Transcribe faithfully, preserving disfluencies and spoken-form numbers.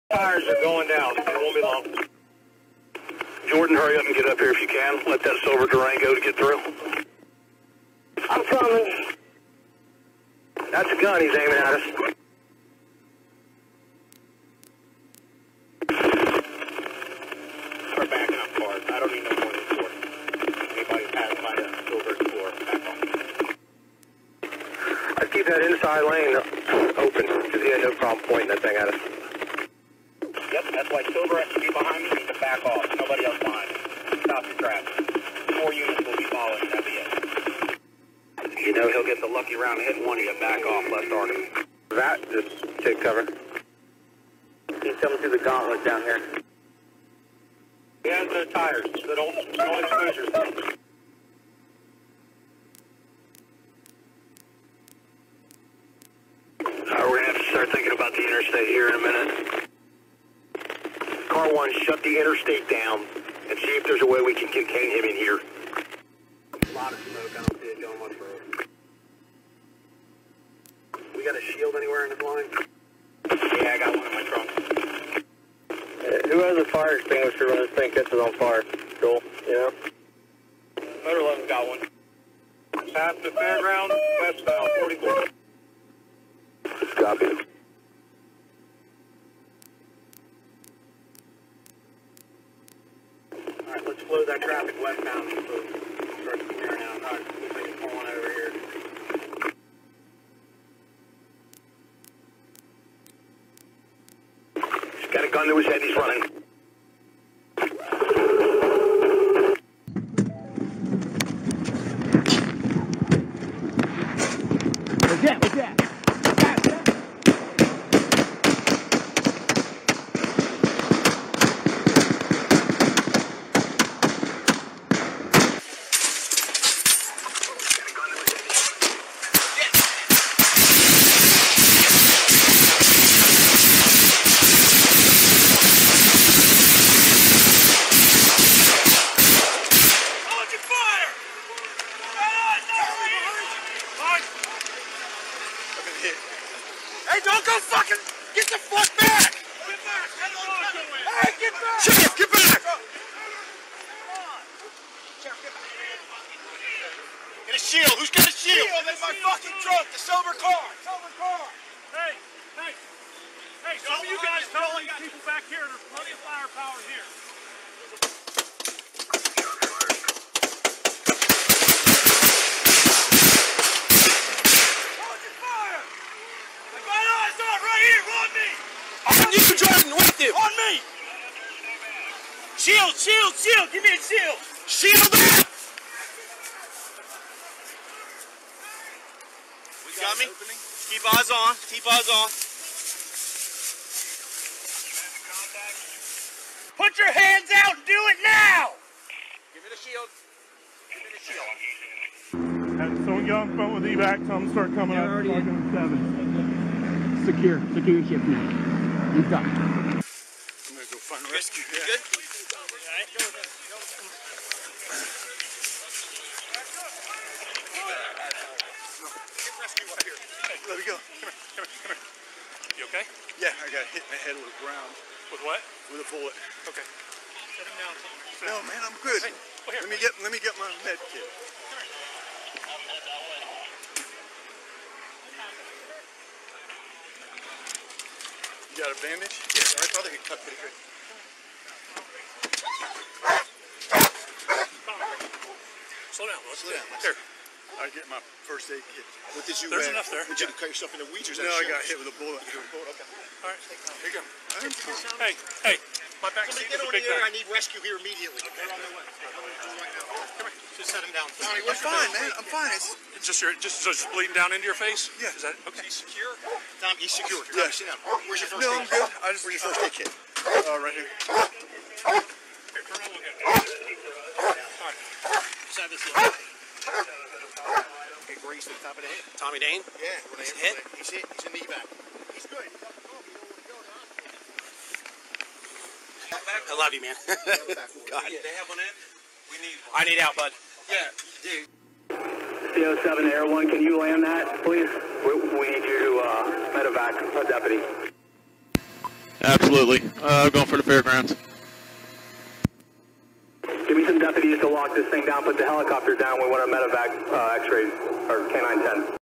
Tires are going down. It won't be long. Jordan, hurry up and get up here if you can. Let that silver Durango to get through. I'm coming. That's a gun he's aiming at us. We're backing up hard. I don't need no more than four. Anybody pass by a silver Explorer, back on. I'd keep that inside lane open because he had no problem pointing that thing at us. Yep, that's why Silver has to be behind me. Need to back off. Nobody else behind. Stop your traffic. Four units will be following. That'll be it. You know he'll get the lucky round and hit one of you. Back off, less target. That just take cover. He's coming through the gauntlet down here. He has the tires. So don't, don't expose yourself. Alright, we're gonna have to start thinking about the interstate here in a minute. Car one, shut the interstate down and see if there's a way we can contain him in here. A lot of smoke, I don't see it going much further. We got a shield anywhere in the line? Yeah, I got one in my trunk. Uh, who has a fire extinguisher when this thing catches on fire? Joel? Yeah. Motor eleven's got one. Past the fairground, westbound, forty-four. Copy. Alright, let's flow that traffic westbound so it starts clearing out. Alright, looks like it's pulling over here. He's got a gun to his head, he's running. What's that? What's that? Hey, don't go fucking... Get the fuck back! Get back! Hey, get back! Sheriff, get back! Get a shield. Who's got a shield? Shield in my fucking trunk. The silver car. Silver car. Hey, hey. Hey, some of you guys tell these people back here there's plenty of firepower here. You Jordan with him! On me! Shield, shield, shield! Give me a shield! Shield back! We got me? Keep eyes on. Keep eyes on. Put your hands out and do it now! Give me the shield. Give me the shield. Had someone get on the phone with evac, tell them to start coming up. Already in seven. Secure. Secure your ship now. You got it. I'm gonna go find rescue. You good? Alright. Get rescue right here. Hey, let me go. Come here, come here, come here. You okay? Yeah, I got hit in the head with a ground. With what? With a bullet. Okay. Set him down. No, man, I'm good. Hey, well, here. Let me get let me get my med kit. You got a bandage? Yeah, my brother got cut pretty good. Slow down, let's Slow down. Here. I get my first aid kit. What did you There's uh, enough there. Did you cut yourself in the weeds or no, I got hit with a bullet. Okay. All right. Here you go. Hey, hey. My back seat is a big I bag. need rescue here immediately. They're on their way. Come here. Just set him down. Tommy, I'm fine, man. I'm fine. It's It's just your, just, just bleeding down into your face? Yeah. Is that okay? Is he secure? Tom, he's secure. Yeah. Sit down. Where's your first No, aid I'm good. I just, Where's your first aid kit? Uh, right here. Here, turn around and look at it. All right. Just have this look. Okay, Grace to the top of the head. Tommy Dane? Yeah. When He's I, hit? He's hit. He's in the evac. He's good. I love you, man. God. They have one in? We need one. I need out, bud. Yeah, you do. C O seven Air one, can you land that, please? We, we need you to uh, medevac a deputy. Absolutely. Uh, going for the fairgrounds. Give me some deputies to lock this thing down, put the helicopter down. We want a medevac uh, x-ray, or K nine ten.